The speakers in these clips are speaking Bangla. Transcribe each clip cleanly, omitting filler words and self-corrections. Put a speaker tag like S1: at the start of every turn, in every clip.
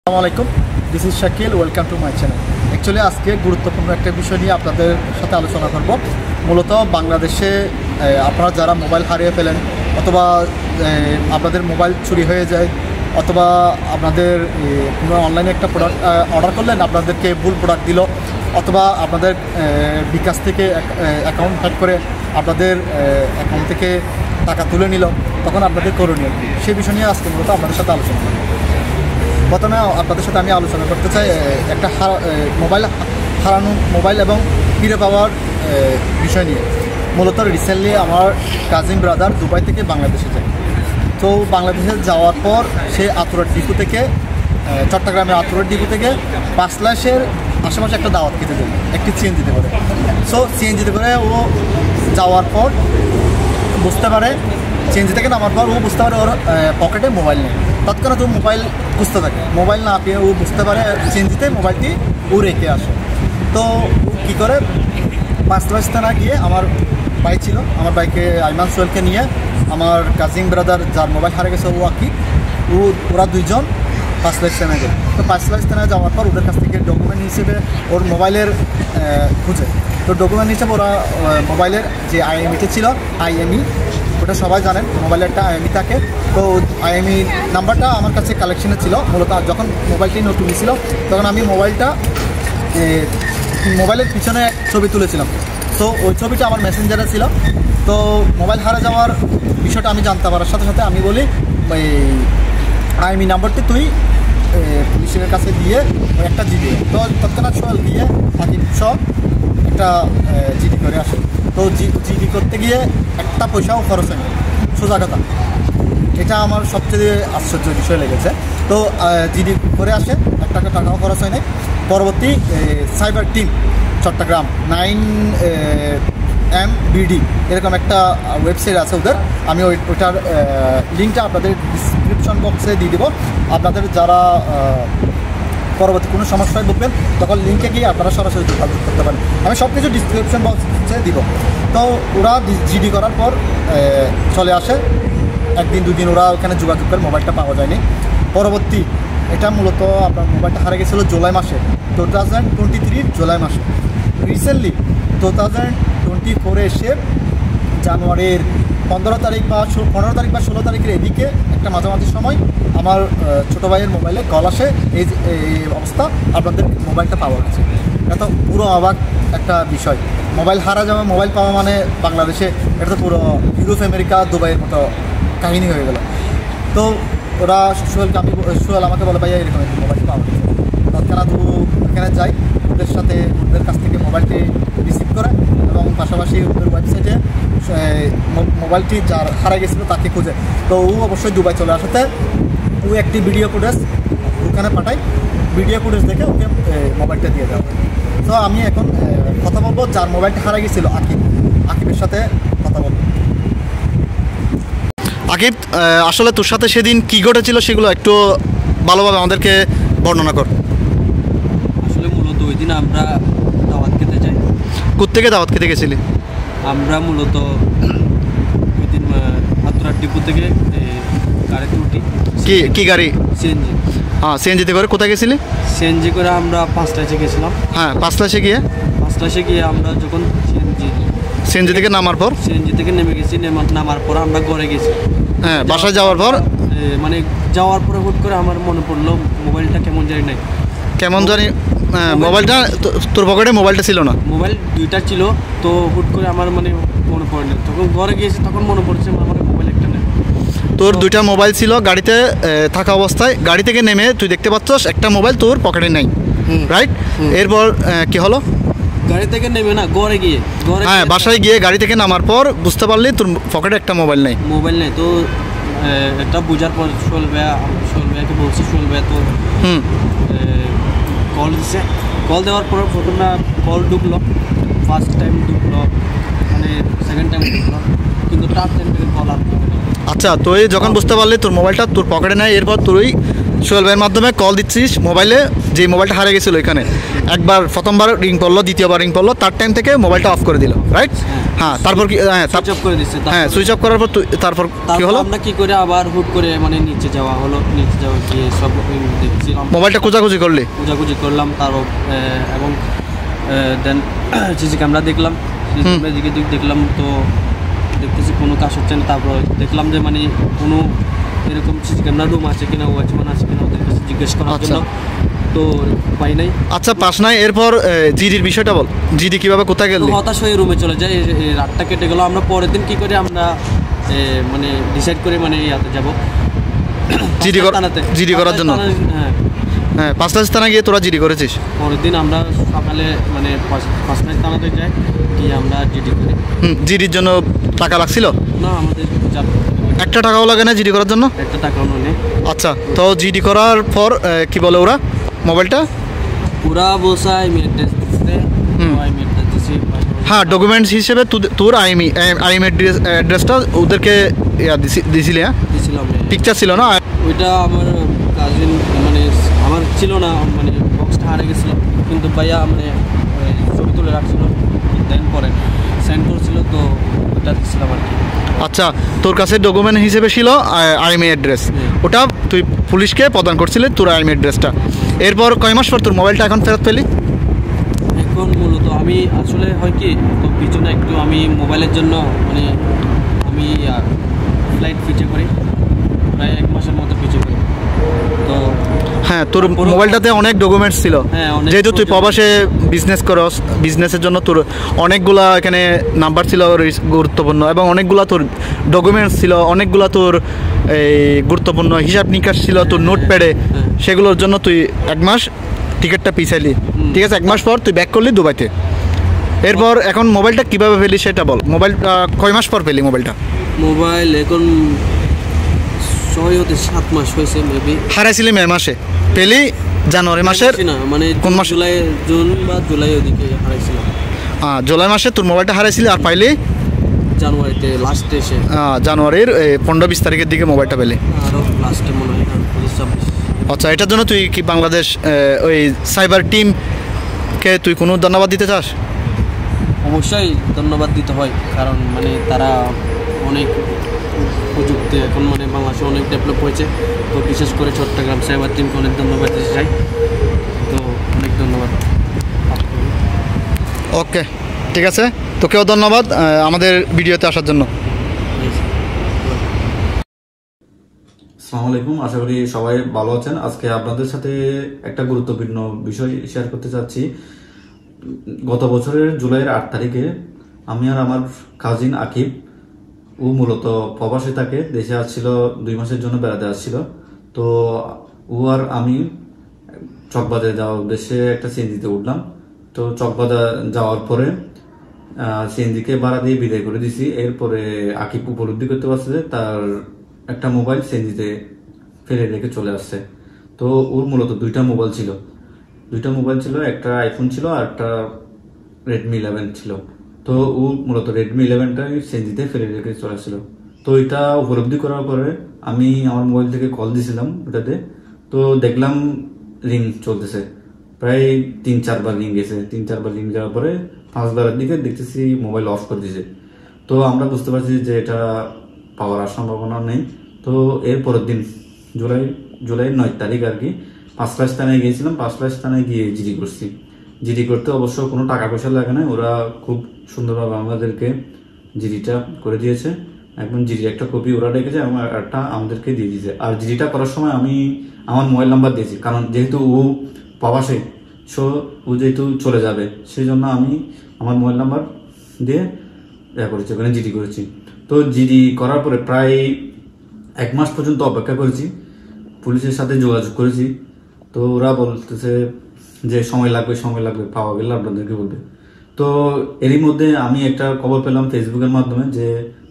S1: আসসালামু আলাইকুম, this is Shakil. Welcome to my channel. Actually আজকে গুরুত্বপূর্ণ একটা বিষয় নিয়ে আপনাদের সাথে আলোচনা করব। মূলত বাংলাদেশে আপনারা যারা মোবাইল হারিয়ে ফেলেন, অথবা আপনাদের মোবাইল চুরি হয়ে যায়, অথবা আপনাদের কোনো অনলাইনে একটা প্রোডাক্ট অর্ডার করলেন, আপনাদেরকে ভুল প্রোডাক্ট দিল, অথবা আপনাদের বিকাশ থেকে অ্যাকাউন্ট হ্যাক করে আপনাদের অ্যাকাউন্ট থেকে টাকা তুলে নিল, তখন আপনাদের করণীয় কী, সেই বিষয় নিয়ে আজকে মূলত আপনাদের সাথে আলোচনা করব। প্রথমে আপনাদের সাথে আমি আলোচনা করতে চাই একটা মোবাইল এবং ফিরে পাওয়ার বিষয় নিয়ে। মূলত রিসেন্টলি আমার কাজিন ব্রাদার দুবাই থেকে বাংলাদেশে যায়। তো বাংলাদেশে যাওয়ার পর সে আতুরার ডিপো থেকে, চট্টগ্রামের আতুরার ডিপো থেকে 5 লাখের আশেপাশে একটা দাওয়াত খেতে যায় একটি সিএনজিতে করে। সো সিএনজিতে করে ও যাওয়ার পর বুঝতে পারে, সিএনজি থেকে নামার পর ও বুঝতে পারে ওর পকেটে মোবাইল নেই। তৎক্ষণাৎ ও মোবাইল খুঁজতে থাকে, মোবাইল না পেয়ে ও বুঝতে পারে সিএনজিতে মোবাইলটি ও রেখে আসে। তো কী করে 5 লাখ না গিয়ে, আমার বাইক ছিল, আমার বাইকে আইমান সোহেলকে নিয়ে আমার কাজিন ব্রাদার যার মোবাইল হারিয়ে গেছে ওরা দুইজন 5 লাখ স্থানে যায়। তো 5 লাখ স্থানে যাওয়ার পর ওদের কাছ থেকে ডকুমেন্ট হিসেবে ওর মোবাইলের খুঁজে। তো ডকুমেন্ট হিসেবে ওরা মোবাইলের যে আইএমইটা ছিল, আইএমই ওটা সবাই জানেন, মোবাইলের একটা আইএমই থাকে। তো আইএমই নাম্বারটা আমার কাছে কালেকশনে ছিল। মূলত যখন মোবাইলটি নতুন ছিল তখন আমি মোবাইলের পিছনে ছবি তুলেছিলাম। তো ওই ছবিটা আমার মেসেঞ্জারে ছিল। তো মোবাইল হারা যাওয়ার বিষয়টা আমি জানতে পারার সাথে সাথে আমি বলি, ওই আইএমই নাম্বারটি তুই পুলিশের কাছে দিয়ে একটা জিডি। তো তৎক্ষণাৎ সোহেল দিয়ে সাকিব সব একটা জিডি করে আসে। তো জিডি করতে গিয়ে একটা পয়সাও খরচ হয়নি, সোজা কথা। এটা আমার সবচেয়ে আশ্চর্য বিষয় লেগেছে। তো জিডি করে আসে, একটা টাকাও খরচ হয় নাই। পরবর্তী সাইবার টিম চট্টগ্রাম 9MBD এরকম একটা ওয়েবসাইট আছে ওদের। আমি ওইটার লিঙ্কটা আপনাদের ডিসক্রিপশন বক্সে দিয়ে দেবো। আপনাদের যারা পরবর্তী কোনো সমস্যায় ভুগবেন তখন লিঙ্কে গিয়ে আপনারা সরাসরি যোগাযোগ করতে পারেন। আমি সব কিছু ডিসক্রিপশন বক্সে দিব। তো ওরা জিডি করার পর চলে আসে। একদিন দুদিন ওরা ওখানে যোগাযোগ করে, মোবাইলটা পাওয়া যায়নি। পরবর্তী এটা মূলত আপনার মোবাইলটা হারিয়ে গেছিলো জুলাই মাসে, 2023 জুলাই মাসে। রিসেন্টলি 2024 এসে জানুয়ারির 15 তারিখ বা 16 তারিখের এদিকে একটা মাঝামাঝি সময় আমার ছোটো ভাইয়ের মোবাইলে কল আসে, এই অবস্থা, আপনাদের মোবাইলটা পাওয়া গেছে। এত পুরো অবাক একটা বিষয়। মোবাইল হারা যাওয়া, মোবাইল পাওয়া মানে বাংলাদেশে এটা তো পুরো ইউরোপ আমেরিকা দুবাইয়ের মতো কাহিনী হয়ে গেল। তো ওরা সোহেল আমাকে বলে, ভাইয়া এরকম একটা মোবাইল পাওয়া গেছে। তৎক্ষণাৎ ওখানে যাই, ওদের কাছ থেকে মোবাইলটি রিসিভ করে এবং পাশাপাশি ওদের ওয়েবসাইটে মোবাইলটি যার হারা গেছিলো তাকে খুঁজে। তো ও অবশ্যই দুবাই চলে আসাতে ও একটি ভিডিও ফুটেজ ওখানে পাঠাই, ভিডিও ফুটেজ দেখে ওকে মোবাইলটা দিয়ে দেওয়া। তো আমি এখন কথা বলবো যার মোবাইলটা হারা গেছিলো, আকিবের সাথে কথা বলবো। আকিব, আসলে তোর সাথে সেদিন কী ঘটেছিল সেগুলো একটু ভালোভাবে আমাদেরকে বর্ণনা কর।
S2: আসলে মূলত ওই দিন আমরা দাওয়াত খেতে যাই।
S1: কোত্থেকে দাওয়াত খেতে গেছিলি?
S2: আমরা মূলত ওই দিন আতুরার ডিপো থেকে গাড়িতে উঠি।
S1: কি গাড়ি?
S2: সিএনজি।
S1: হ্যাঁ, সিএনজিতে করে কোথায় গেছিলি?
S2: সিএনজি করে আমরা 5 লাখে গেছিলাম।
S1: হ্যাঁ, 5 লাখে গিয়ে
S2: আমরা যখন
S1: সিএনজি থেকে নামার পর,
S2: সিএনজি থেকে নেমে গেছি। নামার পর আমরা ঘরে গেছি।
S1: হ্যাঁ, বাসায় যাওয়ার পর
S2: যাওয়ার পরে হুট করে আমার মনে পড়লো মোবাইলটা কেমন জানি,
S1: মোবাইলটা তোর পকেটে মোবাইলটা ছিল না।
S2: মোবাইল 2টা ছিল। তো হুট করে আমার মনে পড়লো, তখন ঘরে গিয়েছি, তখন মনে পড়ছে আমার মোবাইল একটা নেই।
S1: তোর 2টা মোবাইল ছিল গাড়িতে থাকা অবস্থায়। গাড়ি থেকে নেমে তুই দেখতে পাচ্ছস একটা মোবাইল তোর পকেটে নেই, রাইট? এরপর কি হলো?
S2: গাড়ি থেকে নেমে না, ঘরে গিয়ে,
S1: হ্যাঁ, বাসায় গিয়ে গাড়ি থেকে নামার পর বুঝতে পারলি তোর পকেটে একটা মোবাইল নেই।
S2: তো এটা বোঝার পর সোহেল ভাইয়াকে বলছি, সোহেল ভাইয়া তো কল দিচ্ছে। কল দেওয়ার পর প্রথম না কল ঢুকলো, ফার্স্ট টাইম ঢুকলো, সেকেন্ড টাইম ঢুকলো, কিন্তু থার্ড টাইম থেকে কল আর।
S1: আচ্ছা, তুই যখন বুঝতে পারলি তোর মোবাইলটা তোর পকেটে নেই, এরপর তুই সোহেল ভাইয়ের মাধ্যমে কল দিচ্ছিস মোবাইলে, যে মোবাইলটা হারিয়ে গেছিলো এখানে একবার প্রথমবার রিং পড়লো, দ্বিতীয়বার রিং পড়লো, তার টাইম থেকে মোবাইলটা অফ করে দিল, রাইট? হ্যাঁ, তারপর কি? হ্যাঁ,
S2: সুইচ অফ করে দিচ্ছে।
S1: হ্যাঁ, সুইচ অফ করার পর তারপর কি হলো?
S2: আমরা কি করে আবার হুট করে মানে নিচে যাওয়া হলো, নিচে যাওয়া গিয়ে সব দেখছিলাম,
S1: মোবাইলটা খোঁজাখুঁজি
S2: করলাম তারও, এবং দেন সিসি ক্যামেরা দেখলাম, দেখলাম তো দেখতেছি কোনো কাজ হচ্ছে না। তারপর দেখলাম যে মানে কোনো এরকম সিসি ক্যামেরা রুম আছে কিনা, ওয়াচম্যান আছে কিনা, ওদের কাছে জিজ্ঞেস করার জন্য, তো পাই নাই।
S1: আচ্ছা, পাস নাই। এরপর জিডির বিষয়টা বল, জিডি কিভাবে কোথায় গেল?
S2: হতাশ হয়ে রুমে চলে যায়, রাতটা কেটে গেল। আমরা পরের দিন কি করে আমরা মানে ডিসাইড করে মানে ইয়াতে যাবো
S1: জিডি করার জন্য। হ্যাঁ, 5 থানা গিয়ে তোরা জিডি করেছিস।
S2: পরের দিন আমরা সকালে মানে 5 থানাতে যাই, গিয়ে আমরা জিডি করি।
S1: জিডির জন্য টাকা লাগছিল
S2: না? আমাদের
S1: একটা টাকাও লাগে না জিডি করার জন্য?
S2: একটা টাকাও নেই।
S1: আচ্ছা, তো জিডি করার পর কি বলে ওরা মোবাইলটা?
S2: ওরা বলছে আইমি অ্যাড্রেস দিচ্ছে,
S1: হ্যাঁ, ডকুমেন্টস হিসেবে তোর আইমি অ্যাড্রেসটা ওদেরকে দিছিলি? হ্যাঁ,
S2: দিছিলাম।
S1: পিকচার ছিল না?
S2: ওইটা আমার কাজিন মানে আমার ছিল না, মানে বক্সটা হারিয়ে গেছিলো, কিন্তু ভাইয়া মানে ছবি তুলে রাখছিল, দেন পরে সেন্ড করছিল, তো ওটা দিচ্ছিলাম আর কি।
S1: আচ্ছা, তোর কাছে ডকুমেন্ট হিসেবে ছিল আইমি অ্যাড্রেস, ওটা তুই পুলিশকে প্রদান করছিলি তোর আইমি অ্যাড্রেসটা। এরপর কয় মাস পর তোর মোবাইলটা এখন ফেরত পেলি?
S2: এখন মূলত আমি আসলে হয় কি, তো পিছনে একটু আমি মোবাইলের জন্য মানে আমি ফ্লাইট পিছিয়ে করি, প্রায় 1 মাসের মতো পিছিয়ে করি। তো
S1: হ্যাঁ, তোর মোবাইলটাতে অনেক ডকুমেন্টস ছিল, যেহেতু তুই প্রবাসে বিজনেস করস, বিজনেসের জন্য তোর অনেকগুলা এখানে নাম্বার ছিল গুরুত্বপূর্ণ, এবং অনেকগুলা তোর ডকুমেন্টস ছিল, অনেকগুলা তোর এই গুরুত্বপূর্ণ হিসাব নিকাশ ছিল তোর নোটপ্যাডে, সেগুলোর জন্য তুই 1 মাস টিকিটটা পিছাইলি। ঠিক আছে, 1 মাস পর তুই ব্যাক করলি দুবাইতে। এরপর এখন মোবাইলটা কীভাবে পেলি সেটা বল। মোবাইলটা কয় মাস পর পেলি মোবাইলটা?
S2: মোবাইল এখন 6-7 মাস হয়েছে মেবি।
S1: হারাইছিলি মে মাসে, পেলি জানুয়ারি মাসের
S2: না, মানে
S1: কোন মাসে?
S2: জুন বা জুলাই ওদিকে হারাইছিলাম।
S1: জুলাই মাসে তোর মোবাইলটা হারাইছিলি, আর পাইলি
S2: জানুয়ারিতে লাস্টে এসে।
S1: জানুয়ারির 15-20 তারিখের দিকে মোবাইলটা পেলি।
S2: আরও লাস্টে মনে হয় 25-26।
S1: আচ্ছা, এটার জন্য তুই কি বাংলাদেশ ওই সাইবার টিমকে তুই কোনো ধন্যবাদ দিতে চাস?
S2: অবশ্যই ধন্যবাদ দিতে হয়, কারণ মানে তারা অনেক প্রযুক্তি এখন মানে বাংলাদেশে অনেক ডেভেলপ হয়েছে, তো বিশেষ করে চট্টগ্রাম সাইবার টিমকে অনেক ধন্যবাদ দিতে চাই, তো অনেক ধন্যবাদ।
S1: ওকে, ঠিক আছে, তোকেও ধন্যবাদ আমাদের ভিডিওতে আসার জন্য।
S3: আসসালামু আলাইকুম, আশা করি সবাই ভালো আছেন। আজকে আপনাদের সাথে একটা গুরুত্বপূর্ণ বিষয় শেয়ার করতে চাচ্ছি। গত বছরের জুলাইয়ের 8 তারিখে আমি আর আমার কাজিন আকিব, ও মূলত প্রবাসে থাকে, দেশে আসছিল 2 মাসের জন্য বেড়াতে আসছিল। তো ও আর আমি চকবাজারে যাওয়ার উদ্দেশ্যে একটা সিএনজিতে উঠলাম। তো চকবাজার যাওয়ার পরে সিএনজিকে ভাড়া দিয়ে বিদায় করে দিছি। এরপরে আকিব উপলব্ধি করতে পারছে যে তার একটা মোবাইল সিএনজিতে ফেলে রেখে চলে আসছে। তো ওর মূলত 2টা মোবাইল ছিল, একটা আইফোন ছিল আর একটা রেডমি 11 ছিল। তো ও মূলত রেডমি 11টাই সিএনজিতে ফেলে রেখে চলে আসছিল। তো এটা উপলব্ধি করার পরে আমি আমার মোবাইল থেকে কল দিয়েছিলাম ওটাতে, তো দেখলাম রিং চলতেছে, প্রায় 3-4 বার রিং গেছে। 3-4 বার রিং যাওয়ার পরে 5 বারের দিকে দেখতেছি মোবাইল অফ করে দিয়েছে। তো আমরা বুঝতে পারছি যে এটা পাওয়ার সম্ভাবনা নেই। তো এর পরের দিন জুলাই 9 তারিখ আর কি 5 থানায় গিয়েছিলাম। 5 থানায় গিয়ে জিডি করছি। জিডি করতে অবশ্য কোনো টাকা পয়সা লাগে না, ওরা খুব সুন্দরভাবে আমাদেরকে জিডিটা করে দিয়েছে। এখন জিডি একটা কপি ওরা রেখেছে এবং একটা আমাদেরকে দিয়ে দিয়েছে। আর জিডিটা করার সময় আমি আমার মোবাইল নাম্বার দিয়েছি, কারণ যেহেতু ও প্রবাসে, সো ও যেহেতু চলে যাবে, সেই জন্য আমি আমার মোবাইল নাম্বার দিয়ে করেছি, ওখানে জিডি করেছি। তো জিডি করার পরে প্রায় 1 মাস পর্যন্ত অপেক্ষা করেছি, পুলিশের সাথে যোগাযোগ করেছি। তো ওরা বলতেছে যে সময় লাগবে, পাওয়া গেলে আপনাদেরকে বলবে। তো এরই মধ্যে আমি একটা খবর পেলাম ফেসবুকের মাধ্যমে যে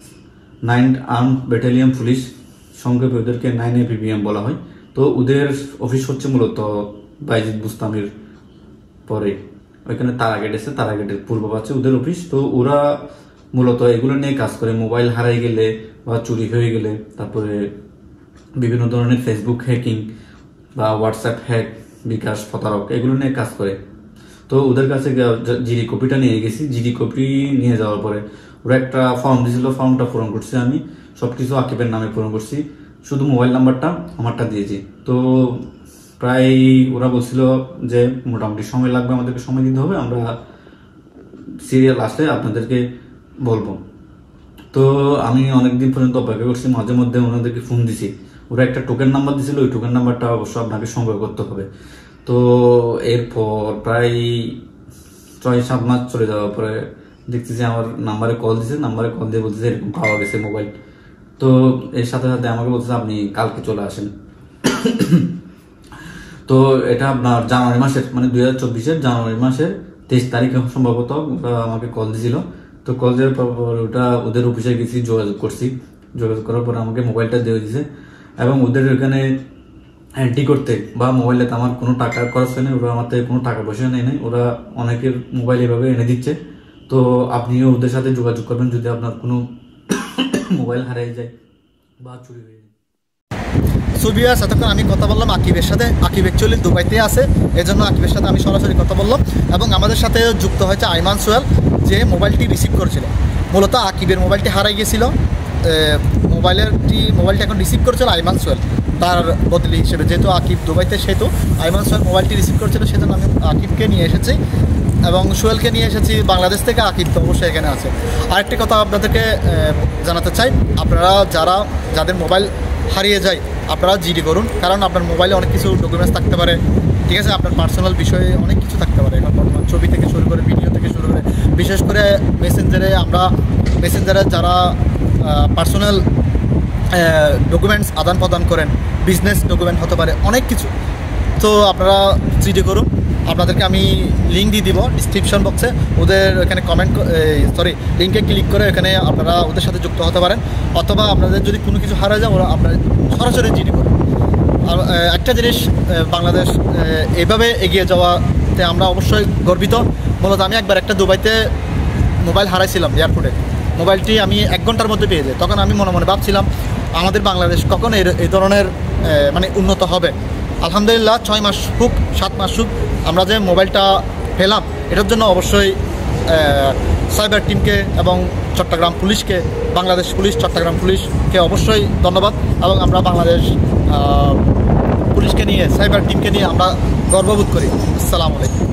S3: 9 আর্ম ব্যাটালিয়ন পুলিশ, সংক্ষেপে ওদেরকে 9 APBM বলা হয়। তো ওদের অফিস হচ্ছে মূলত বাইজিদ বুস্তামির পরে ওইখানে তারাগেট আছে, তারাগেটের পূর্ব পাশে ওদের অফিস। তো ওরা মূলত এগুলো নিয়ে কাজ করে, মোবাইল হারাই গেলে বা চুরি হয়ে গেলে, তারপরে বিভিন্ন ধরনের ফেসবুক হ্যাকিং, বা হোয়াটসঅ্যাপ হ্যাক, বিকাশ প্রতারক এগুলো নিয়ে কাজ করে। তো ওদের কাছে জিডি কপিটা নিয়ে গেছি। জিডি কপি নিয়ে যাওয়ার পরে ওরা একটা ফর্ম দিয়েছিল, ফর্মটা পূরণ করছি আমি, সবকিছু আকিবের নামে পূরণ করছি, শুধু মোবাইল নাম্বারটা আমারটা দিয়েছি। তো প্রায় ওরা বলছিল যে মোটামুটি সময় লাগবে, আমাদেরকে সময় দিতে হবে, আমরা সিরিয়াল আসলে আপনাদেরকে বলবো। তো আমি অনেকদিন পর্যন্ত অপেক্ষা করছি, মাঝে মধ্যে ওনাদেরকে ফোন দিছি, ওরা একটা টোকেন নাম্বার দিয়েছিল, ওই টোকেন নাম্বারটা অবশ্য আপনাকে সংগ্রহ করতে হবে। তো এরপর প্রায় 6-7 মাস চলে যাওয়ার পরে দেখতেছি আমার নাম্বারে কল দিছে, নাম্বারে কল দিয়ে বলতেছে এরকম পাওয়া গেছে মোবাইল। তো এর সাথে সাথে আমাকে বলতেছে আপনি কালকে চলে আসেন। তো এটা আপনার জানুয়ারি মাসের, মানে 2024-এর জানুয়ারি মাসের 23 তারিখে সম্ভবত আমাকে কল দিয়েছিল। তো কল দেওয়ার পর ওটা ওদের অফিসে গেছি, যোগাযোগ করছি, যোগাযোগ করার পর আমাকে মোবাইলটা দিয়ে দিয়েছে এবং ওদের ওখানে এন্ট্রি করতে বা মোবাইলে আমার কোনো টাকা খরচ হয় না, ওরা আমার থেকে কোনো টাকা পয়সা নেই, ওরা অনেকের মোবাইল এভাবে এনে দিচ্ছে। তো আপনিও ওদের সাথে যোগাযোগ করবেন যদি আপনার কোনো মোবাইল হারিয়ে যায় বা চুরি হয়ে যায়।
S1: সুবিয়াস, এতক্ষণ আমি কথা বললাম আকিবের সাথে। আকিব অ্যাকচুয়ালি দুবাইতে আছে, এই জন্য আকিবের সাথে আমি সরাসরি কথা বললাম। এবং আমাদের সাথে যুক্ত হয়েছে আইমান সোহেল, যে মোবাইলটি রিসিভ করেছিল। মূলত আকিবের মোবাইলটি হারাই গিয়েছিল, মোবাইলটি এখন রিসিভ করেছিল আইমান সোহেল তার বদলি হিসেবে। যেহেতু আকিব দুবাইতে, সেহেতু আইমান সোহেল মোবাইলটি রিসিভ করেছিল, সেজন্য আমি আকিবকে নিয়ে এসেছি এবং সোহেলকে নিয়ে এসেছি বাংলাদেশ থেকে। আকিব তো অবশ্যই এখানে আছে। আরেকটি কথা আপনাদেরকে জানাতে চাই, আপনারা যাদের মোবাইল হারিয়ে যায় আপনারা জিডি করুন, কারণ আপনার মোবাইলে অনেক কিছু ডকুমেন্টস থাকতে পারে, ঠিক আছে, আপনার পার্সোনাল বিষয়ে অনেক কিছু থাকতে পারে এখন বর্তমান, ছবি থেকে শুরু করে ভিডিও থেকে শুরু করে, বিশেষ করে মেসেঞ্জারে যারা পার্সোনাল ডকুমেন্টস আদান প্রদান করেন, বিজনেস ডকুমেন্ট হতে পারে, অনেক কিছু। তো আপনারা জিডি করুন। আপনাদেরকে আমি লিঙ্ক দিয়ে দিব ডিসক্রিপশন বক্সে, ওদের এখানে লিঙ্কে ক্লিক করে এখানে আপনারা ওদের সাথে যুক্ত হতে পারেন। অথবা আপনাদের যদি কোনো কিছু হারা যায়, ওরা আপনারা সরাসরি জিডি করুন। আর একটা জিনিস, বাংলাদেশ এইভাবে এগিয়ে যাওয়াতে আমরা অবশ্যই গর্বিত। মূলত আমি একবার একটা দুবাইতে মোবাইল হারাইছিলাম এয়ারপোর্টে, মোবাইলটি আমি 1 ঘন্টার মধ্যে পেয়ে যাই। তখন আমি মনে মনে ভাবছিলাম আমাদের বাংলাদেশ কখন এই ধরনের মানে উন্নত হবে। আলহামদুলিল্লাহ 6 মাস হোক 7 মাস হোক আমরা যে মোবাইলটা পেলাম, এটার জন্য অবশ্যই সাইবার টিমকে এবং চট্টগ্রাম পুলিশকে, বাংলাদেশ পুলিশ, চট্টগ্রাম পুলিশকে অবশ্যই ধন্যবাদ। এবং আমরা বাংলাদেশ পুলিশকে নিয়ে, সাইবার টিমকে নিয়ে আমরা গর্ববোধ করি। আসসালামু আলাইকুম।